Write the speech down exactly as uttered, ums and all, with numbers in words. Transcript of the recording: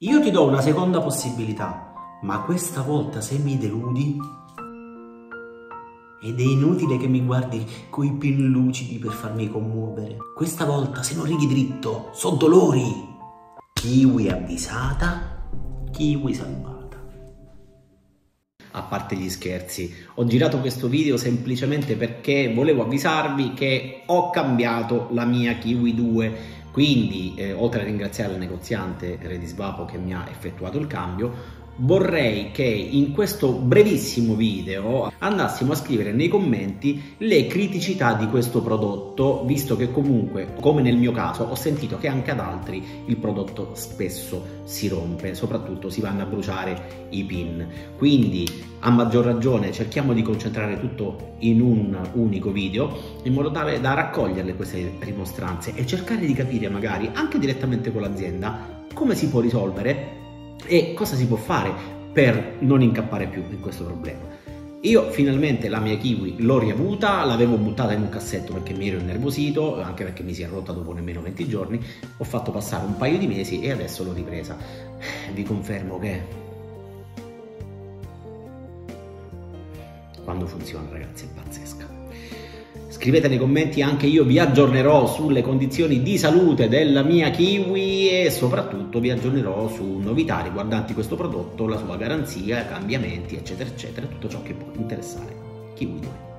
Io ti do una seconda possibilità, ma questa volta se mi deludi, ed è inutile che mi guardi coi pin lucidi per farmi commuovere. Questa volta se non righi dritto, so dolori. Kiwi avvisata, kiwi salvata. A parte gli scherzi, ho girato questo video semplicemente perché volevo avvisarvi che ho cambiato la mia Kiwi due, quindi eh, oltre a ringraziare il negoziante Redisvapo che mi ha effettuato il cambio, vorrei che in questo brevissimo video andassimo a scrivere nei commenti le criticità di questo prodotto, visto che comunque, come nel mio caso, ho sentito che anche ad altri il prodotto spesso si rompe, soprattutto si vanno a bruciare i pin. Quindi a maggior ragione cerchiamo di concentrare tutto in un unico video in modo tale da raccoglierle queste rimostranze e cercare di capire magari anche direttamente con l'azienda come si può risolvere e cosa si può fare per non incappare più in questo problema. Io finalmente la mia Kiwi l'ho riavuta, l'avevo buttata in un cassetto perché mi ero innervosito, anche perché mi si è rotta dopo nemmeno venti giorni, ho fatto passare un paio di mesi e adesso l'ho ripresa. Vi confermo che quando funziona, ragazzi, è pazzesca. Scrivete nei commenti, anche io vi aggiornerò sulle condizioni di salute della mia Kiwi e soprattutto vi aggiornerò su novità riguardanti questo prodotto, la sua garanzia, cambiamenti, eccetera, eccetera, tutto ciò che può interessare Kiwi due.